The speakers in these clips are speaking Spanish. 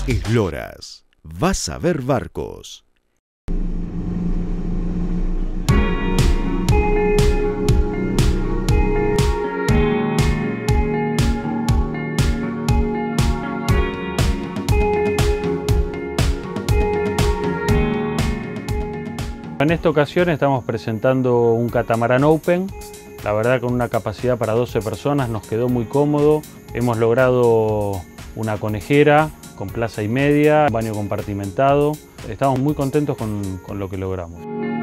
Esloras, vas a ver barcos. En esta ocasión estamos presentando un catamarán open, la verdad con una capacidad para 12 personas, nos quedó muy cómodo. Hemos logrado una conejera con plaza y media, un baño compartimentado. Estamos muy contentos con lo que logramos.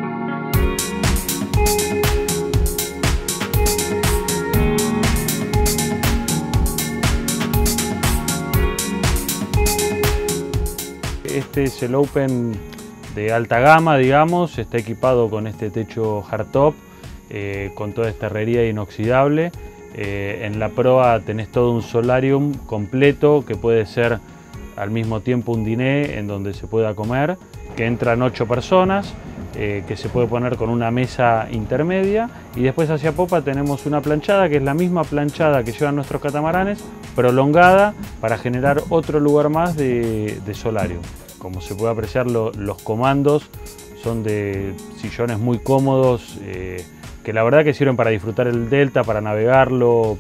Este es el open de alta gama, digamos, está equipado con este techo hardtop, con toda esta herrería inoxidable. En la proa tenés todo un solarium completo que puede ser al mismo tiempo un diné en donde se pueda comer, que entran 8 personas, que se puede poner con una mesa intermedia, y después hacia popa tenemos una planchada que es la misma planchada que llevan nuestros catamaranes, prolongada para generar otro lugar más de solarium. Como se puede apreciar, los comandos son de sillones muy cómodos, que la verdad que sirven para disfrutar el delta, para navegarlo.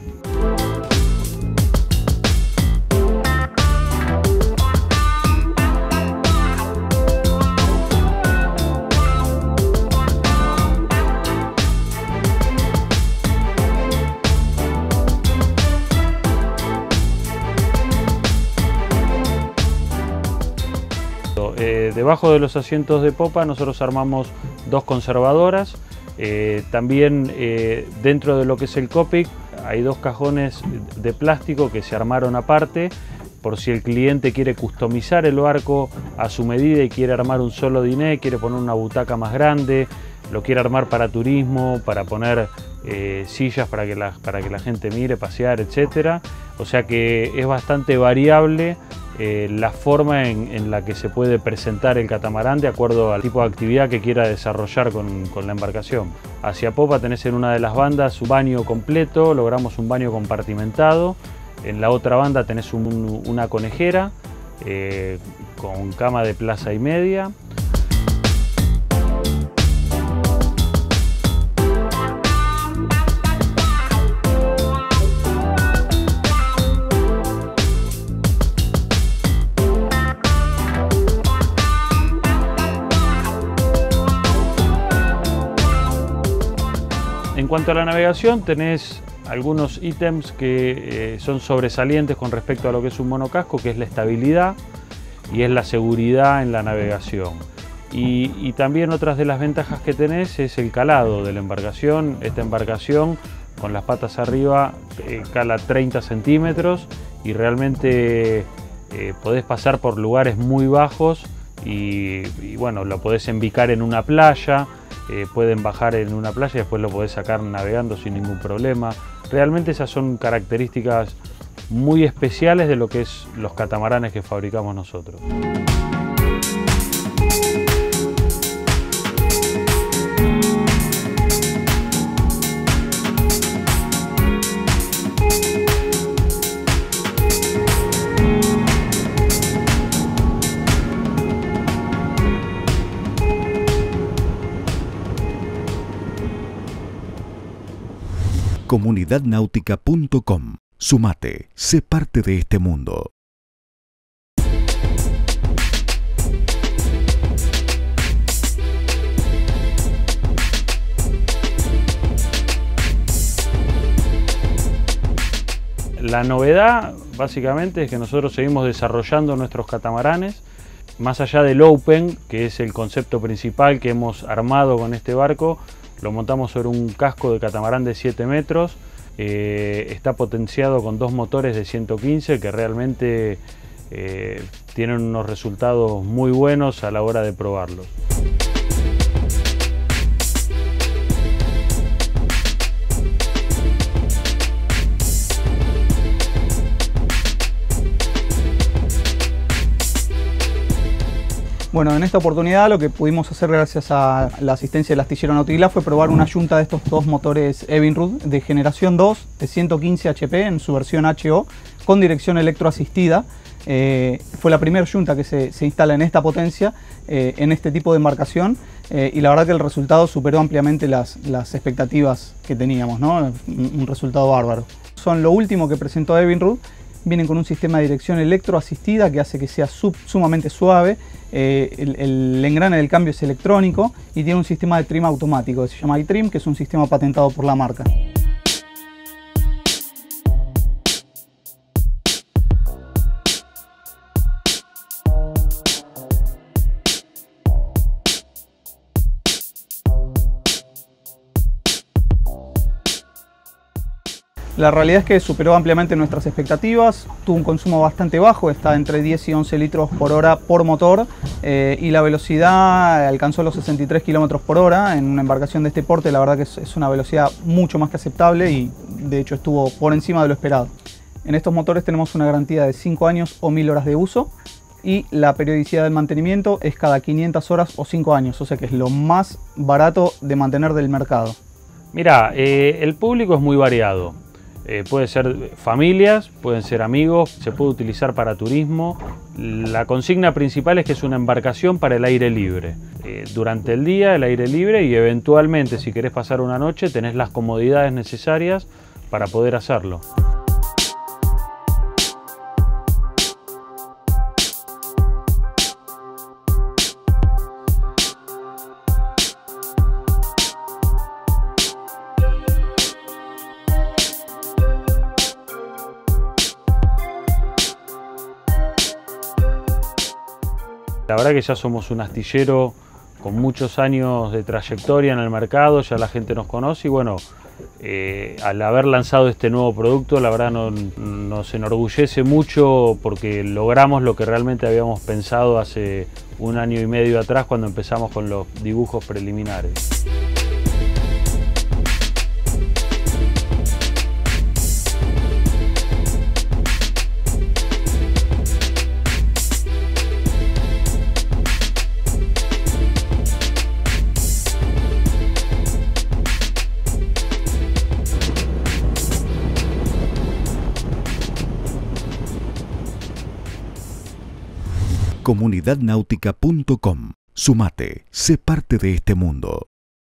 Debajo de los asientos de popa nosotros armamos 2 conservadoras. También dentro de lo que es el cockpit hay 2 cajones de plástico que se armaron aparte por si el cliente quiere customizar el barco a su medida y quiere armar un solo diné, quiere poner una butaca más grande, lo quiere armar para turismo, para poner sillas para que la gente mire, pasear, etc. O sea que es bastante variable la forma en la que se puede presentar el catamarán de acuerdo al tipo de actividad que quiera desarrollar con la embarcación. Hacia popa tenés en una de las bandas un baño completo, logramos un baño compartimentado. En la otra banda tenés una conejera con cama de plaza y media. En cuanto a la navegación, tenés algunos ítems que son sobresalientes con respecto a lo que es un monocasco, que es la estabilidad y es la seguridad en la navegación. Y también otras de las ventajas que tenés es el calado de la embarcación. Esta embarcación con las patas arriba cala 30 centímetros y realmente podés pasar por lugares muy bajos y bueno, lo podés embicar en una playa. Pueden bajar en una playa y después lo podés sacar navegando sin ningún problema. Realmente esas son características muy especiales de lo que es los catamaranes que fabricamos nosotros. Comunidadnautica.com. Sumate, sé parte de este mundo. La novedad básicamente es que nosotros seguimos desarrollando nuestros catamaranes. Más allá del open, que es el concepto principal que hemos armado con este barco, lo montamos sobre un casco de catamarán de 7 metros, está potenciado con 2 motores de 115 que realmente tienen unos resultados muy buenos a la hora de probarlos. Bueno, en esta oportunidad lo que pudimos hacer gracias a la asistencia del astillero Nautiglass fue probar una yunta de estos 2 motores Evinrude de generación 2 de 115 HP en su versión HO con dirección electroasistida. Fue la primera yunta que se instala en esta potencia, en este tipo de embarcación, y la verdad que el resultado superó ampliamente las expectativas que teníamos, ¿no? Un resultado bárbaro. Son lo último que presentó Evinrude. Vienen con un sistema de dirección electroasistida que hace que sea sumamente suave. El engrane del cambio es electrónico y tiene un sistema de trim automático que se llama iTrim, que es un sistema patentado por la marca. La realidad es que superó ampliamente nuestras expectativas, tuvo un consumo bastante bajo, está entre 10 y 11 litros por hora por motor, y la velocidad alcanzó los 63 kilómetros por hora. En una embarcación de este porte la verdad que es una velocidad mucho más que aceptable y de hecho estuvo por encima de lo esperado. En estos motores tenemos una garantía de 5 años o 1000 horas de uso y la periodicidad del mantenimiento es cada 500 horas o 5 años, o sea que es lo más barato de mantener del mercado. Mira, el público es muy variado. Puede ser familias, pueden ser amigos, se puede utilizar para turismo. La consigna principal es que es una embarcación para el aire libre. Durante el día el aire libre y eventualmente si querés pasar una noche tenés las comodidades necesarias para poder hacerlo. La verdad que ya somos un astillero con muchos años de trayectoria en el mercado, ya la gente nos conoce y bueno, al haber lanzado este nuevo producto, la verdad nos enorgullece mucho porque logramos lo que realmente habíamos pensado hace 1 año y medio atrás cuando empezamos con los dibujos preliminares. Comunidadnáutica.com. Sumate, sé parte de este mundo.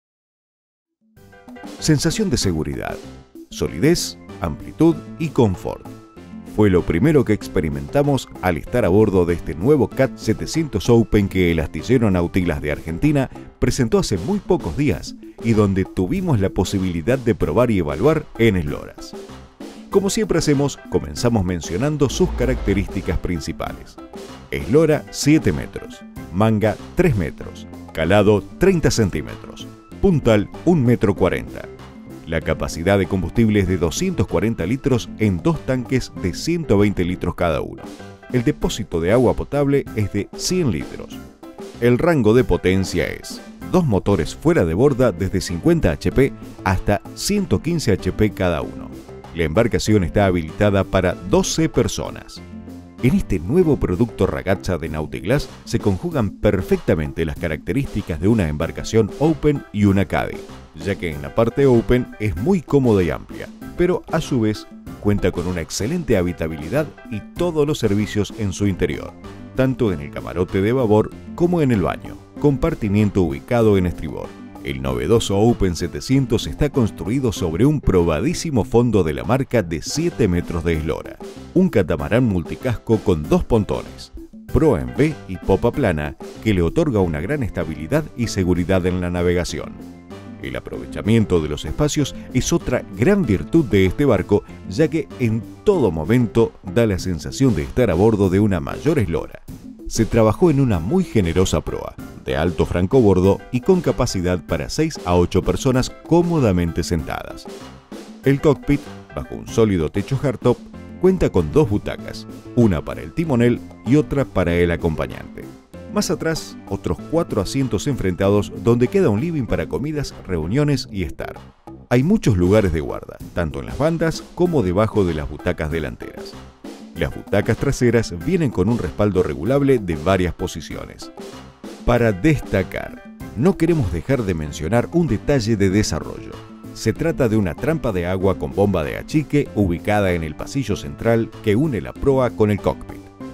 Sensación de seguridad, solidez, amplitud y confort. Fue lo primero que experimentamos al estar a bordo de este nuevo CAT 700 Open que el astillero Nautilas de Argentina presentó hace muy pocos días y donde tuvimos la posibilidad de probar y evaluar en esloras. Como siempre hacemos, comenzamos mencionando sus características principales. Eslora 7 metros, manga 3 metros, calado 30 centímetros, puntal 1,40 m. La capacidad de combustible es de 240 litros en 2 tanques de 120 litros cada uno. El depósito de agua potable es de 100 litros. El rango de potencia es 2 motores fuera de borda desde 50 HP hasta 115 HP cada uno. La embarcación está habilitada para 12 personas. En este nuevo producto Ragazza de Nautiglass se conjugan perfectamente las características de una embarcación Open y una Caddy, ya que en la parte Open es muy cómoda y amplia, pero a su vez cuenta con una excelente habitabilidad y todos los servicios en su interior, tanto en el camarote de babor como en el baño, compartimiento ubicado en estribor. El novedoso Open 700 está construido sobre un probadísimo fondo de la marca de 7 metros de eslora, un catamarán multicasco con 2 pontones, proa en B y popa plana, que le otorga una gran estabilidad y seguridad en la navegación. El aprovechamiento de los espacios es otra gran virtud de este barco, ya que en todo momento da la sensación de estar a bordo de una mayor eslora. Se trabajó en una muy generosa proa, de alto francobordo y con capacidad para 6 a 8 personas cómodamente sentadas. El cockpit, bajo un sólido techo hardtop, cuenta con 2 butacas, una para el timonel y otra para el acompañante. Más atrás, otros 4 asientos enfrentados donde queda un living para comidas, reuniones y estar. Hay muchos lugares de guarda, tanto en las bandas como debajo de las butacas delanteras. Las butacas traseras vienen con un respaldo regulable de varias posiciones. Para destacar, no queremos dejar de mencionar un detalle de desarrollo. Se trata de una trampa de agua con bomba de achique ubicada en el pasillo central que une la proa con el cockpit.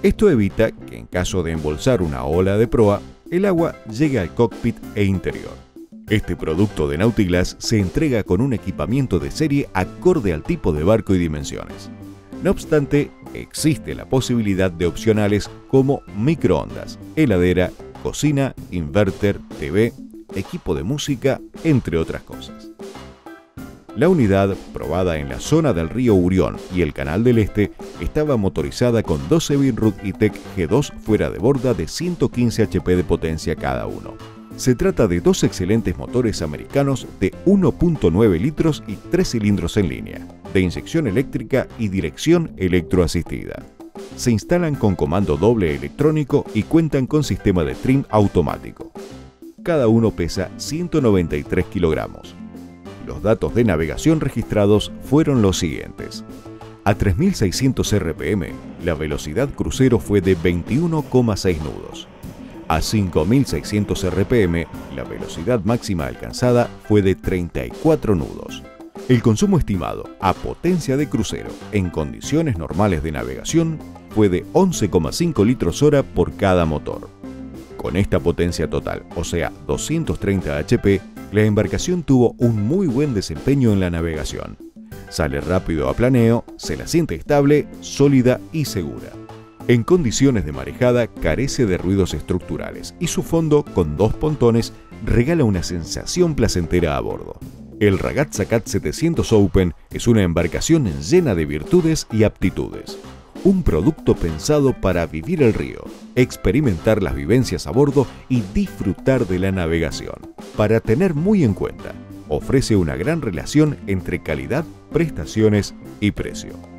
Esto evita que en caso de embolsar una ola de proa, el agua llegue al cockpit e interior. Este producto de Nautiglass se entrega con un equipamiento de serie acorde al tipo de barco y dimensiones. No obstante, existe la posibilidad de opcionales como microondas, heladera, cocina, inverter, TV, equipo de música, entre otras cosas. La unidad, probada en la zona del río Urión y el Canal del Este, estaba motorizada con 12 Vinrud E-Tech G2 fuera de borda de 115 HP de potencia cada uno. Se trata de dos excelentes motores americanos de 1.9 litros y 3 cilindros en línea, de inyección eléctrica y dirección electroasistida. Se instalan con comando doble electrónico y cuentan con sistema de trim automático. Cada uno pesa 193 kilogramos. Los datos de navegación registrados fueron los siguientes. A 3600 RPM, la velocidad crucero fue de 21,6 nudos. A 5600 RPM, la velocidad máxima alcanzada fue de 34 nudos. El consumo estimado a potencia de crucero en condiciones normales de navegación fue de 11,5 litros hora por cada motor. Con esta potencia total, o sea 230 HP, la embarcación tuvo un muy buen desempeño en la navegación. Sale rápido a planeo, se la siente estable, sólida y segura. En condiciones de marejada carece de ruidos estructurales y su fondo, con dos pontones, regala una sensación placentera a bordo. El Ragazza Cat 700 Open es una embarcación llena de virtudes y aptitudes. Un producto pensado para vivir el río, experimentar las vivencias a bordo y disfrutar de la navegación. Para tener muy en cuenta, ofrece una gran relación entre calidad, prestaciones y precio.